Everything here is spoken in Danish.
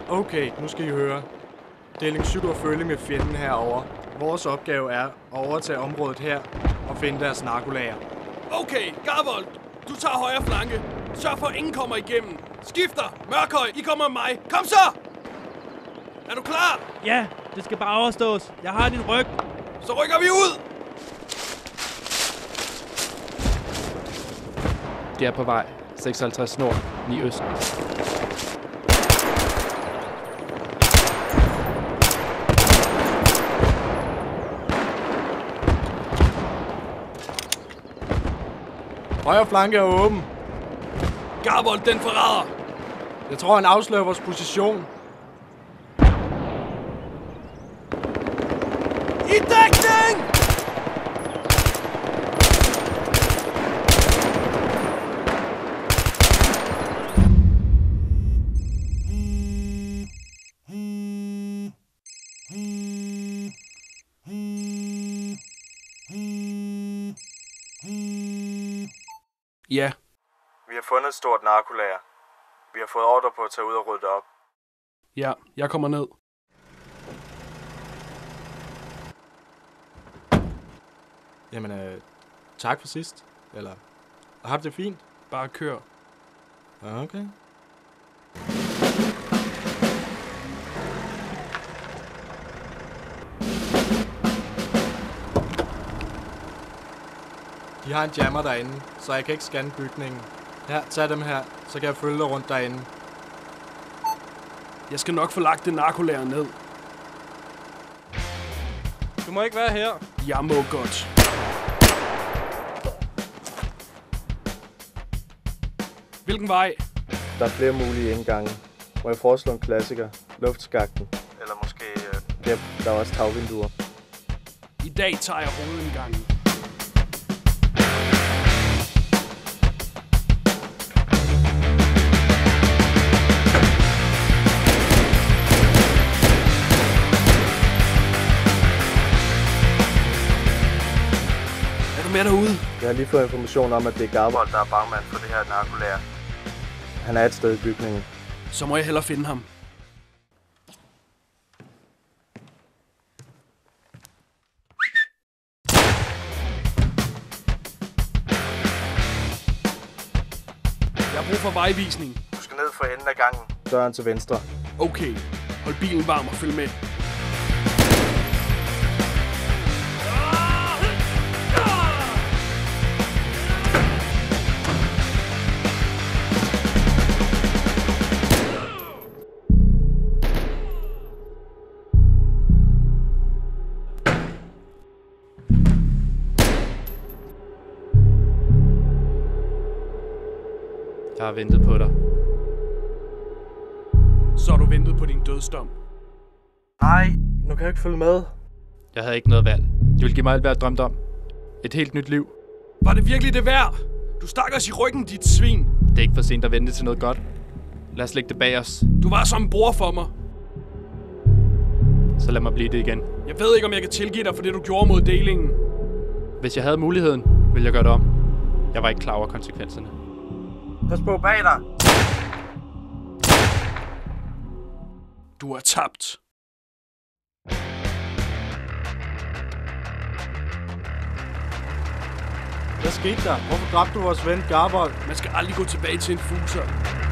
Okay, nu skal I høre. Deling 7 er følge med fjenden herover. Vores opgave er at overtage området her og finde deres narkolager. Okay, Garvold, du tager højre flanke. Sørg for, at ingen kommer igennem. Skifter, Mørkhøj, I kommer med mig. Kom så! Er du klar? Ja, det skal bare overstås. Jeg har din ryg. Så rykker vi ud! De er på vej. 56 nord, 9 øst. Højre flanke er åben. Garvold, den forræder. Jeg tror, han afslører vores position. I dækning! Ja. Vi har fundet et stort narkolager. Vi har fået ordre på at tage ud og rydde det op. Ja, jeg kommer ned. Jamen, tak for sidst. Eller, har du det fint? Bare kør. Okay. De har en jammer derinde, så jeg kan ikke scanne bygningen. Her, tag dem her, så kan jeg følge dig rundt derinde. Jeg skal nok få lagt det narkolager ned. Du må ikke være her. Jeg må godt. Hvilken vej? Der er flere mulige indgange. Må jeg foreslå en klassiker? Luftskakten. Eller måske... der er også tagvinduer. I dag tager jeg hovedindgangen. Med derude. Jeg har lige fået information om, at det er Garvold, der er bagmand for det her narkolager. Han er et sted i bygningen. Så må jeg hellere finde ham. Jeg har brug for vejvisning. Du skal ned for enden af gangen. Døren til venstre. Okay. Hold bilen varm og følg med. Jeg har ventet på dig. Så har du ventet på din dødsdom. Nej, nu kan jeg ikke følge med. Jeg havde ikke noget valg. Du ville give mig alt, hvad jeg drømte om. Et helt nyt liv. Var det virkelig det værd? Du stak os i ryggen, dit svin. Det er ikke for sent at vente til noget godt. Lad os lægge det bag os. Du var som en bror for mig. Så lad mig blive det igen. Jeg ved ikke, om jeg kan tilgive dig for det, du gjorde mod delingen. Hvis jeg havde muligheden, ville jeg gøre det om. Jeg var ikke klar over konsekvenserne. Pas på bag dig. Du er tabt. Hvad skete der? Hvorfor dræbte du vores ven Garvold? Man skal aldrig gå tilbage til en fuser.